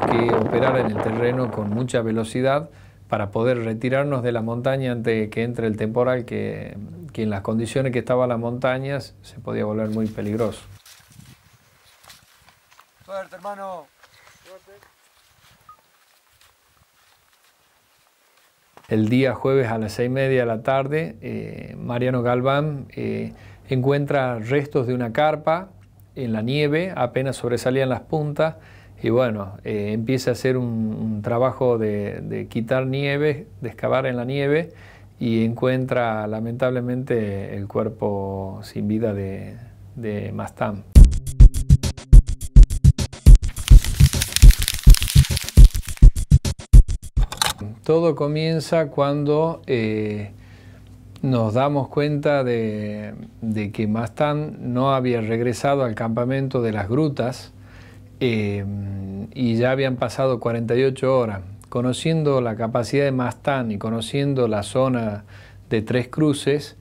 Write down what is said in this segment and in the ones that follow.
que operar en el terreno con mucha velocidad para poder retirarnos de la montaña antes de que entre el temporal, que en las condiciones que estaban las montañas se podía volver muy peligroso. Suerte, hermano. Suerte. El día jueves a las 6:30 de la tarde, Mariano Galván encuentra restos de una carpa en la nieve, apenas sobresalían las puntas, y bueno, empieza a hacer un trabajo de quitar nieve, de excavar en la nieve, y encuentra lamentablemente el cuerpo sin vida de Mastán. Todo comienza cuando nos damos cuenta de que Mastán no había regresado al campamento de las grutas y ya habían pasado 48 horas. Conociendo la capacidad de Mastán y conociendo la zona de Tres Cruces,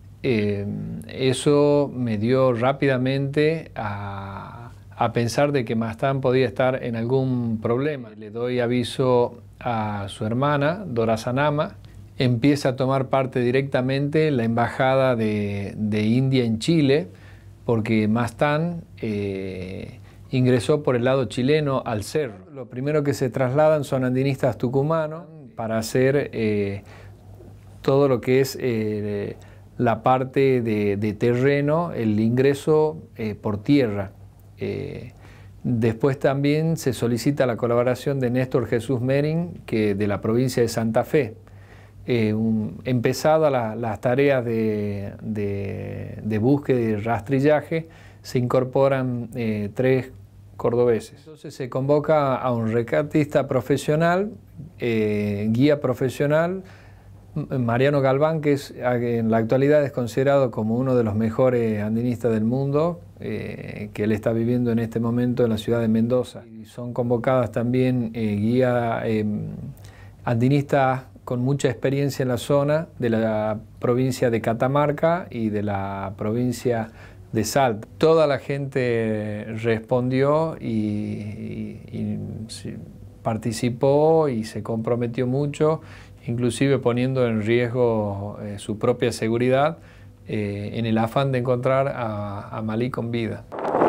eso me dio rápidamente a pensar de que Mastán podía estar en algún problema. Le doy aviso a su hermana, Dora Sanama. Empieza a tomar parte directamente la embajada de India en Chile, porque Mastán ingresó por el lado chileno al cerro. Lo primero que se trasladan son andinistas tucumanos para hacer todo lo que es la parte de terreno, el ingreso por tierra. Después también se solicita la colaboración de Néstor Jesús Mering, de la provincia de Santa Fe. Empezadas las tareas de búsqueda y rastrillaje, se incorporan 3 cordobeses. Entonces se convoca a un rescatista profesional, guía profesional, Mariano Galván, que en la actualidad es considerado como uno de los mejores andinistas del mundo, que él está viviendo en este momento en la ciudad de Mendoza. Y son convocadas también guías andinistas con mucha experiencia en la zona de la provincia de Catamarca y de la provincia de Salta. Toda la gente respondió y participó y se comprometió mucho, inclusive poniendo en riesgo su propia seguridad en el afán de encontrar a Malí con vida.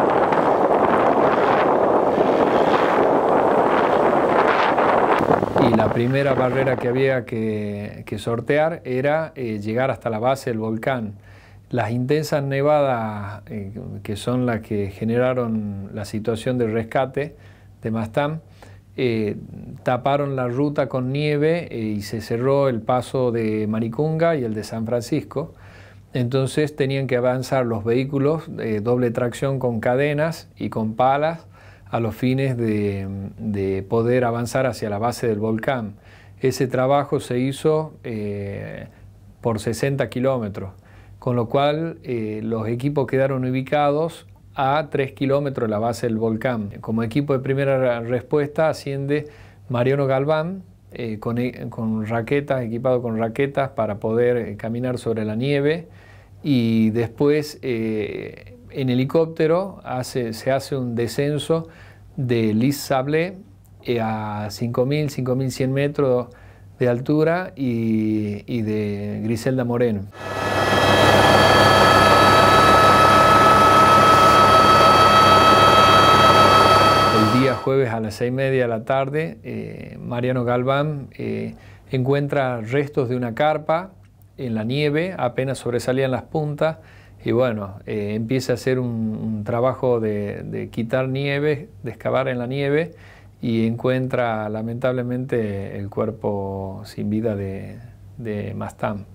Y la primera barrera que había que sortear era llegar hasta la base del volcán. Las intensas nevadas, que son las que generaron la situación de rescate de Mastán, taparon la ruta con nieve y se cerró el paso de Maricunga y el de San Francisco. Entonces tenían que avanzar los vehículos doble tracción con cadenas y con palas a los fines de poder avanzar hacia la base del volcán. Ese trabajo se hizo por 60 kilómetros, con lo cual los equipos quedaron ubicados a 3 kilómetros de la base del volcán. Como equipo de primera respuesta asciende Mariano Galván con raquetas, equipado con raquetas para poder caminar sobre la nieve, y después en helicóptero se hace un descenso de Lis Sablé a 5.000, 5.100 metros de altura y de Griselda Moreno. El día jueves a las 6:30 de la tarde, Mariano Galván encuentra restos de una carpa en la nieve, apenas sobresalían las puntas, y bueno, empieza a hacer un trabajo de quitar nieve, de excavar en la nieve, y encuentra lamentablemente el cuerpo sin vida de Mastán.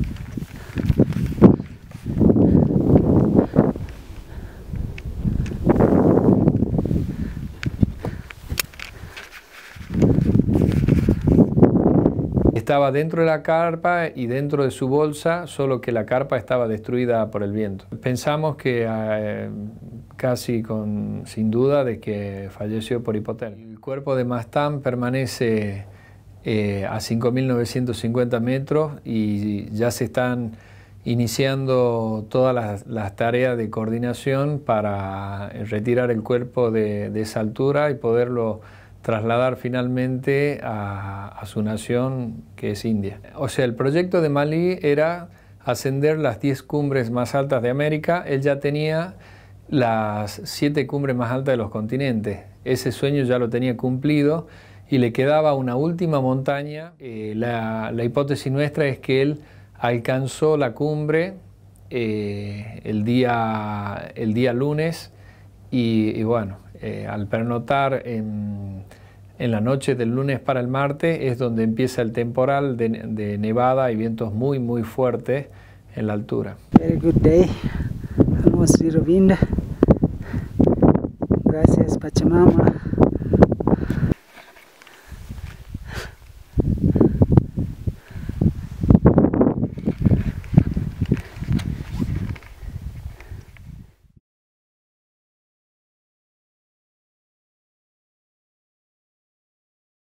Estaba dentro de la carpa y dentro de su bolsa, solo que la carpa estaba destruida por el viento. Pensamos que casi sin duda de que falleció por hipotermia. El cuerpo de Mastán permanece a 5.950 metros y ya se están iniciando todas las tareas de coordinación para retirar el cuerpo de esa altura y poderlo trasladar finalmente a su nación, que es India. O sea, el proyecto de Malí era ascender las 10 cumbres más altas de América. Él ya tenía las 7 cumbres más altas de los continentes. Ese sueño ya lo tenía cumplido y le quedaba una última montaña. La hipótesis nuestra es que él alcanzó la cumbre el día lunes y bueno, al pernotar en la noche del lunes para el martes es donde empieza el temporal de nevada y vientos muy muy fuertes en la altura. Very good day, almost zero wind. Gracias Pachamama.